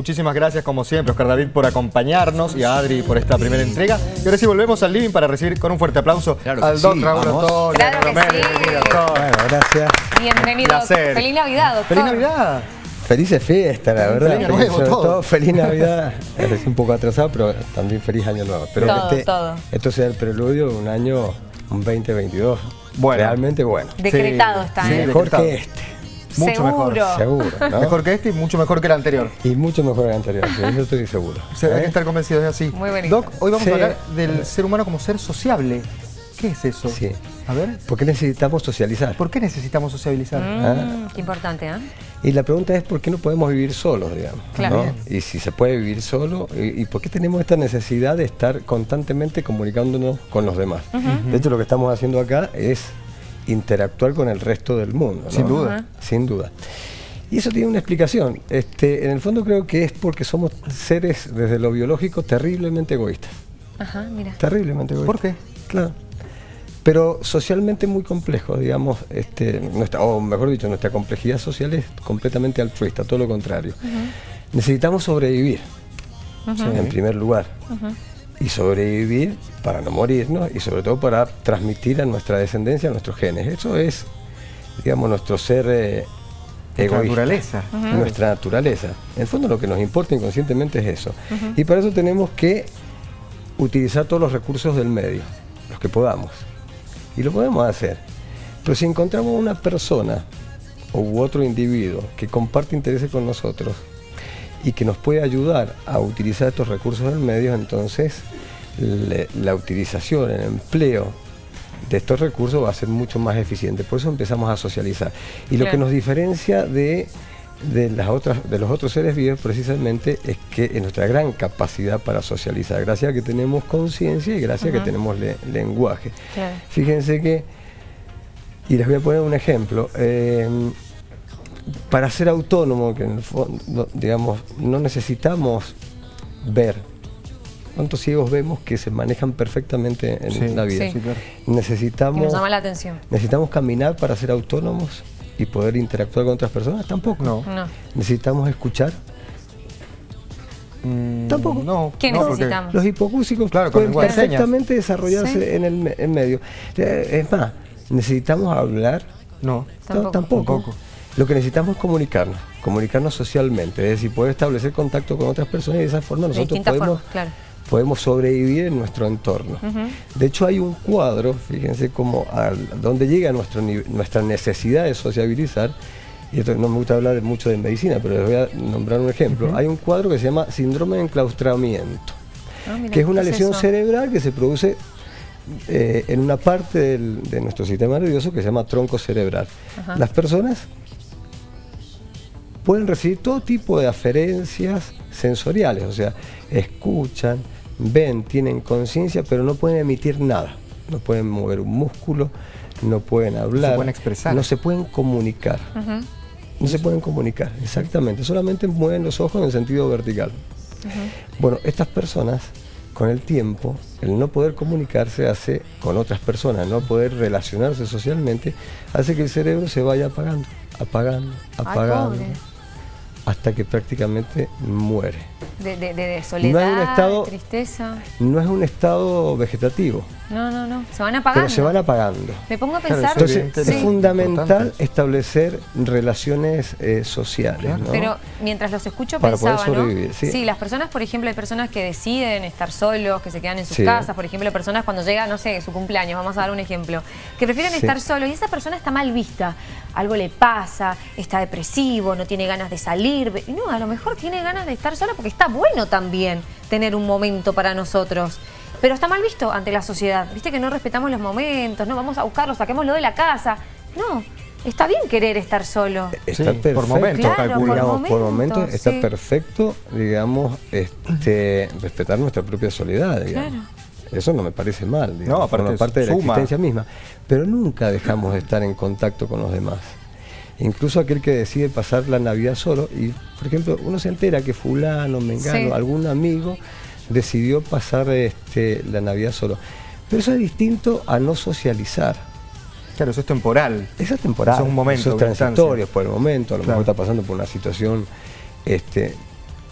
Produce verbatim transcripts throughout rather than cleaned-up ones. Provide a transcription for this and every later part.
Muchísimas gracias, como siempre, Oscar David, por acompañarnos y a Adri por esta primera entrega. Y ahora sí volvemos al living para recibir con un fuerte aplauso claro al sí, Doc Raúl vamos. Antonio. Claro que Romero, sí. bienvenido, doctor. Bueno, gracias. Bienvenido. Feliz Navidad, doctor. ¡Feliz Navidad! Felices fiestas, la verdad. Feliz Año Nuevo, sobre todo. todo feliz Navidad. Es un poco atrasado, pero también feliz Año Nuevo. Pero Todo, este, todo. esto sea el preludio de un año, un veinte veintidós, Bueno. realmente bueno. Decretado Sí, está, sí, ¿eh? Mejor decretado. que este. Mucho mejor. Seguro. Seguro, ¿no? Mejor que este y mucho mejor que el anterior. Y mucho mejor que el anterior, sí, yo estoy seguro. O sea, hay que ¿Eh? estar convencidos de así. Muy bonito. Doc, hoy vamos Sí. a hablar del ser humano como ser sociable. ¿Qué es eso? Sí. A ver, ¿Por qué necesitamos socializar? ¿por qué necesitamos sociabilizar? Mm, qué importante, ¿eh? Y la pregunta es ¿por qué no podemos vivir solos, digamos? Claro. ¿no? Y si se puede vivir solo, y, y por qué tenemos esta necesidad de estar constantemente comunicándonos con los demás. De hecho, lo que estamos haciendo acá es interactuar con el resto del mundo, ¿no? Sin duda. Ajá. Sin duda. Y eso tiene una explicación. Este, en el fondo creo que es porque somos seres, desde lo biológico, terriblemente egoístas. Ajá, mira. Terriblemente egoístas. ¿Por qué? Claro. Pero socialmente muy complejo, digamos, este, nuestra, o mejor dicho, nuestra complejidad social es completamente altruista, todo lo contrario. Necesitamos sobrevivir, en primer lugar, y sobrevivir para no morirnos y sobre todo para transmitir a nuestra descendencia, a nuestros genes. Eso es, digamos, nuestro ser eh, Nuestra egoísta. naturaleza. Nuestra naturaleza. En el fondo lo que nos importa inconscientemente es eso. Y para eso tenemos que utilizar todos los recursos del medio, los que podamos. Y lo podemos hacer. Pero si encontramos una persona u otro individuo que comparte intereses con nosotros y que nos puede ayudar a utilizar estos recursos del medio, entonces le, la utilización, el empleo de estos recursos va a ser mucho más eficiente. Por eso empezamos a socializar. Y lo Claro. que nos diferencia de, de, las otras, de los otros seres vivos precisamente es que es nuestra gran capacidad para socializar, gracias a que tenemos conciencia y gracias a que tenemos le, lenguaje. Claro. Fíjense que, y les voy a poner un ejemplo, eh, para ser autónomo, que en el fondo, digamos, no necesitamos ver. ¿Cuántos ciegos vemos que se manejan perfectamente en Sí, la vida? sí. claro. Que Necesitamos, nos llama la atención. necesitamos caminar para ser autónomos y poder interactuar con otras personas, tampoco. No. No. Necesitamos escuchar. Mm, Tampoco. No. ¿Qué no, porque- necesitamos? Los hipocúsicos Claro, con pueden lenguaje de señas. perfectamente desarrollarse Sí. en el me- en medio. Eh, Es más, necesitamos hablar. No. No, Tampoco. tampoco. Tampoco. Lo que necesitamos es comunicarnos, comunicarnos socialmente, es decir, poder establecer contacto con otras personas y de esa forma De nosotros distintas podemos, formas, claro. podemos sobrevivir en nuestro entorno. De hecho hay un cuadro, fíjense cómo al, donde llega nuestro, nive- nuestra necesidad de sociabilizar, y esto no me gusta hablar mucho de medicina, pero les voy a nombrar un ejemplo. Hay un cuadro que se llama síndrome de enclaustramiento, Ah, mira, que es una ¿qué lesión eso? cerebral que se produce eh, en una parte del- de nuestro sistema nervioso que se llama tronco cerebral. Ajá. Las personas pueden recibir todo tipo de aferencias sensoriales, o sea, escuchan, ven, tienen conciencia, pero no pueden emitir nada. No pueden mover un músculo, no pueden hablar, pueden expresar. no se pueden comunicar. Ujú. No se pueden comunicar, exactamente. Solamente mueven los ojos en sentido vertical. Bueno, estas personas, con el tiempo, el no poder comunicarse hace con otras personas, no poder relacionarse socialmente, hace que el cerebro se vaya apagando, apagando, Ay, apagando, pobre. hasta que prácticamente muere. De, de, de, de soledad, No hay un estado- de tristeza. No es un estado vegetativo, No, no, no. Se van apagando. pero se van apagando. Me pongo a Claro, pensar. eso Entonces evidentemente es Sí. fundamental importante. establecer relaciones eh, sociales, Claro. ¿no? Pero mientras los escucho Para poder pensaba, ¿no? sobrevivir, sí. las personas, por ejemplo, hay personas que deciden estar solos, que se quedan en sus Sí. casas, por ejemplo, personas cuando llega, no sé, su cumpleaños, vamos a dar un ejemplo, que prefieren Sí. estar solos y esa persona está mal vista, algo le pasa, está depresivo, no tiene ganas de salir, y no, a lo mejor tiene ganas de estar sola porque está bueno también tener un momento para nosotros. Pero está mal visto ante la sociedad. Viste que no respetamos los momentos, no vamos a buscarlo, saquémoslo de la casa. No, está bien querer estar solo. Está Sí, por perfecto, momentos, Claro, calculo. por digamos, por momentos, momentos está sí. perfecto, digamos, este, respetar nuestra propia soledad, digamos. Claro. Eso no me parece mal, digamos, No, aparte forma parte de la suma. existencia misma. Pero nunca dejamos de estar en contacto con los demás. Incluso aquel que decide pasar la Navidad solo, y por ejemplo, uno se entera que fulano, mengano, Sí. algún amigo decidió pasar este, la Navidad solo. Pero eso es distinto a no socializar. Claro, eso es temporal. Esa es temporal, Eso es un momento, eso es una transitorio instancia. por el momento, a lo Claro. mejor está pasando por una situación este,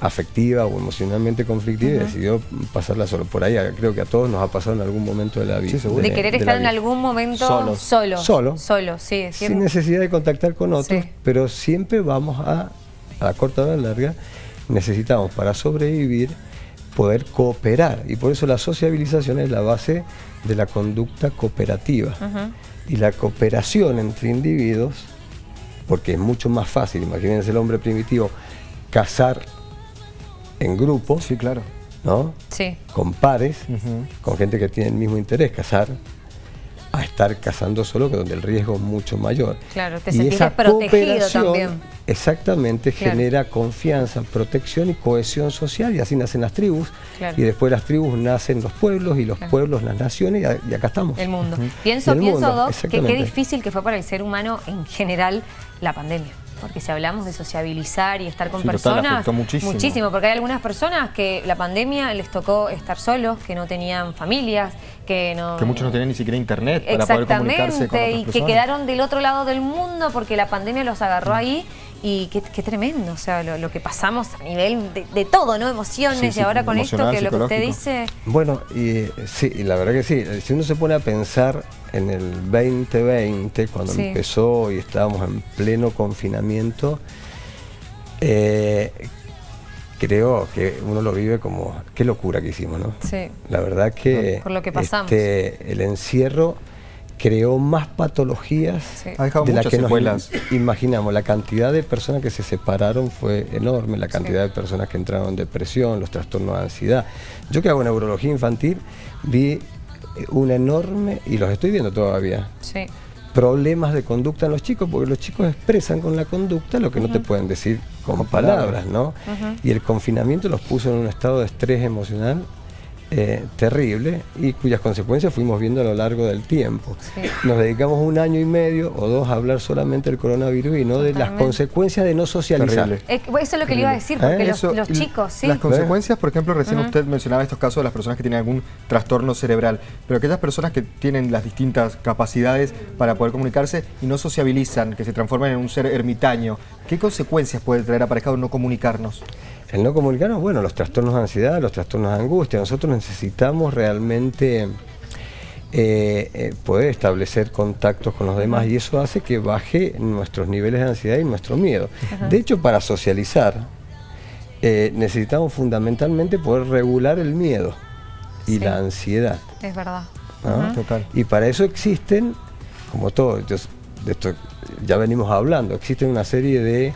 afectiva o emocionalmente conflictiva, uh-huh. y decidió pasarla solo. Por ahí creo que a todos nos ha pasado en algún momento de la vida. Sí, de, de querer de estar en algún momento solo. Solo. Solo. Solo, sí. Sin necesidad de contactar con otros, sí. pero siempre vamos a, a la corta o a la larga, necesitamos para sobrevivir poder cooperar. Y por eso la sociabilización es la base de la conducta cooperativa. Uh-huh. Y la cooperación entre individuos, porque es mucho más fácil, imagínense el hombre primitivo, cazar en grupo, sí, claro, ¿no? Sí. Con pares, uh-huh. con gente que tiene el mismo interés, cazar, a estar cazando solo, que donde el riesgo es mucho mayor. Claro, te y sentís esa protegido también. Exactamente, claro. genera confianza, protección y cohesión social, y así nacen las tribus, claro. y después las tribus nacen los pueblos, y los claro. pueblos las naciones, y, a, y acá estamos. El mundo. Uh-huh. Pienso, el pienso, mundo, Doc, que qué difícil que fue para el ser humano en general la pandemia. Porque si hablamos de sociabilizar y estar con sí, personas, total, muchísimo. muchísimo, porque hay algunas personas que la pandemia les tocó estar solos, que no tenían familias, que no... Que muchos no tenían ni siquiera internet para poder comunicarse con otras y personas. que quedaron del otro lado del mundo porque la pandemia los agarró ahí. Y qué, qué tremendo, o sea, lo, lo que pasamos a nivel de, de todo, ¿no? Emociones, sí, sí, y ahora con esto, que lo que usted dice... Bueno, y sí, y la verdad que sí, si uno se pone a pensar en el veinte veinte, cuando sí. empezó y estábamos en pleno confinamiento, eh, creo que uno lo vive como, qué locura que hicimos, ¿no? Sí. La verdad que... Por lo que pasamos. Este, el encierro creó más patologías sí. de las que secuelas. nos imaginamos. La cantidad de personas que se separaron fue enorme, la cantidad sí. de personas que entraron en depresión, los trastornos de ansiedad. Yo que hago neurología infantil, vi una enorme, y los estoy viendo todavía, sí. problemas de conducta en los chicos, porque los chicos expresan con la conducta lo que uh-huh. no te pueden decir con, con palabras, ¿no? Uh-huh. Y el confinamiento los puso en un estado de estrés emocional Eh, terrible, y cuyas consecuencias fuimos viendo a lo largo del tiempo. Sí. Nos dedicamos un año y medio o dos a hablar solamente del coronavirus y no Totalmente. de las consecuencias de no socializar. Eh, eso es lo que le iba a decir, porque ¿Eh? los, eso, los chicos, sí. Las consecuencias, por ejemplo, recién uh-huh. usted mencionaba estos casos de las personas que tienen algún trastorno cerebral, pero aquellas personas que tienen las distintas capacidades para poder comunicarse y no sociabilizan, que se transforman en un ser ermitaño, ¿qué consecuencias puede traer aparejado no comunicarnos? El no comunicarnos, bueno, los trastornos de ansiedad, los trastornos de angustia. Nosotros necesitamos realmente eh, eh, poder establecer contactos con los demás, y eso hace que baje nuestros niveles de ansiedad y nuestro miedo. Ajá. De hecho, para socializar eh, necesitamos fundamentalmente poder regular el miedo y sí. la ansiedad. Es verdad. ¿No? Uh-huh. Total. Y para eso existen, como todo, entonces, de esto ya venimos hablando, existen una serie de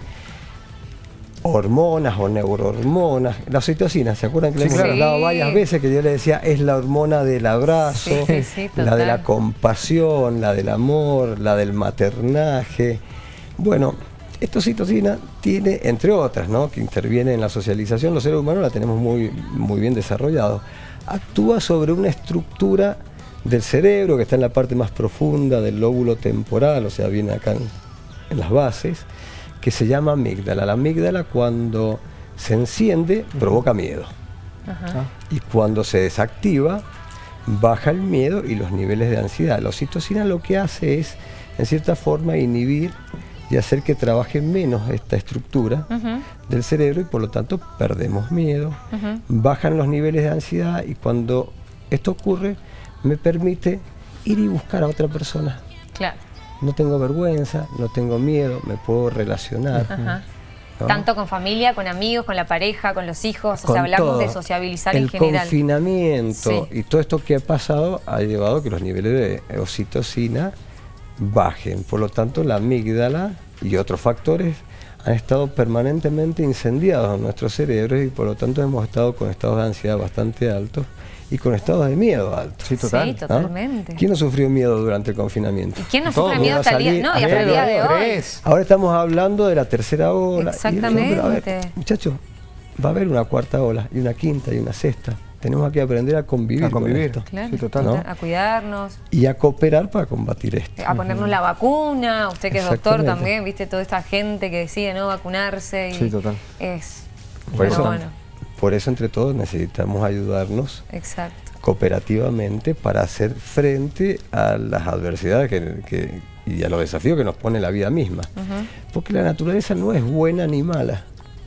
hormonas o neurohormonas. La oxitocina, ¿se acuerdan que sí, le hemos claro. hablado varias veces? Que yo le decía, es la hormona del abrazo, sí, sí, la de la compasión, la del amor, la del maternaje. Bueno, esta oxitocina tiene, entre otras, ¿no?, que interviene en la socialización. Los seres humanos la tenemos muy, muy bien desarrollado. Actúa sobre una estructura del cerebro que está en la parte más profunda del lóbulo temporal, o sea, viene acá en, en las bases, que se llama amígdala. La amígdala, cuando se enciende, uh-huh. provoca miedo. Ajá. Y cuando se desactiva, baja el miedo y los niveles de ansiedad. La oxitocina lo que hace es, en cierta forma, inhibir y hacer que trabaje menos esta estructura uh-huh. del cerebro, y por lo tanto perdemos miedo, uh-huh. bajan los niveles de ansiedad, y cuando esto ocurre, me permite ir y buscar a otra persona. Claro. No tengo vergüenza, no tengo miedo, me puedo relacionar. Ajá. ¿No? Tanto con familia, con amigos, con la pareja, con los hijos, o con sea, hablamos todo. de sociabilizar el en general. El confinamiento sí. y todo esto que ha pasado ha llevado a que los niveles de oxitocina bajen. Por lo tanto, la amígdala y otros factores han estado permanentemente incendiados en nuestros cerebros, y por lo tanto hemos estado con estados de ansiedad bastante altos y con estados de miedo altos. Sí, total. Sí, totalmente. ¿No? ¿Quién no sufrió miedo durante el confinamiento? ¿Y quién no sufre miedo hasta el día, no, y hasta el día de hoy? Ahora estamos hablando de la tercera ola. Exactamente. Y, pero, a ver, muchachos, va a haber una cuarta ola, y una quinta, y una sexta. Tenemos que aprender a convivir, a convivir. con esto. Claro, sí, total. ¿no? A cuidarnos. Y a cooperar para combatir esto. A ponernos uh-huh. la vacuna, usted que es doctor también, viste, toda esta gente que decide no vacunarse. Y sí, total. Es por eso, bueno. Por eso, entre todos, necesitamos ayudarnos. Exacto. Cooperativamente, para hacer frente a las adversidades que, que, y a los desafíos que nos pone la vida misma. Uh-huh. Porque la naturaleza no es buena ni mala.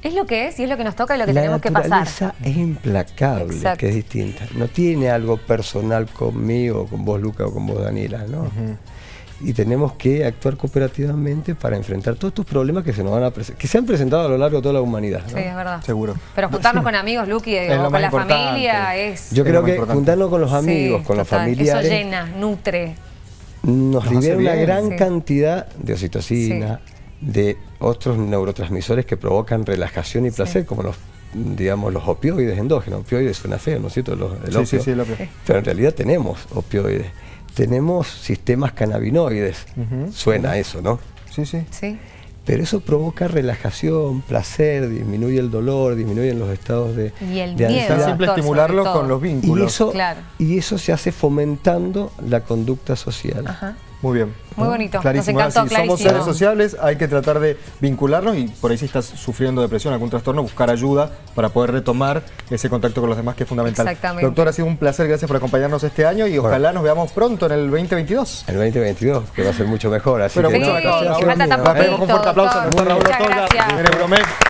Es lo que es y es lo que nos toca y lo que La tenemos que pasar. La naturaleza es implacable, Exacto. que es distinta. No tiene algo personal conmigo, con vos, Luca, o con vos, Daniela, ¿no? Uh-huh. Y tenemos que actuar cooperativamente para enfrentar todos estos problemas que se nos van a que se han presentado a lo largo de toda la humanidad, ¿no? Sí, es verdad. Seguro. Pero juntarnos sí. con amigos, Luqui, o con la familia es... Yo es creo que importante. juntarnos con los amigos, sí, con total. los familiares... Eso llena, nutre. Nos, nos libera una gran sí. cantidad de oxitocina, sí. de otros neurotransmisores que provocan relajación y placer, sí. como los, digamos, los opioides endógenos. Opioides suena feo, ¿no es cierto? Los, el sí, opio. sí, sí, el opio. Pero en realidad tenemos opioides. Tenemos sistemas cannabinoides. Uh-huh. Suena uh-huh. eso, ¿no? Sí, sí. Sí. Pero eso provoca relajación, placer, disminuye el dolor, disminuyen los estados de, y el de miedo, ansiedad. Simple estimularlo con los vínculos. Y eso, claro. y eso se hace fomentando la conducta social. Ajá. Muy bien. Muy bonito. Clarísimo. Nos encantó, si clarísimo. somos seres sociables, hay que tratar de vincularnos y por ahí si estás sufriendo depresión, algún trastorno, buscar ayuda para poder retomar ese contacto con los demás, que es fundamental. Exactamente. Doctor, ha sido un placer, gracias por acompañarnos este año y ojalá bueno. nos veamos pronto en el veinte veintidós. El veinte veintidós, que va a ser mucho mejor. Así Pero que mucho sí, mejor. Que falta tan Un fuerte aplauso a Muchas Raúl Otoya, gracias. de Euromed.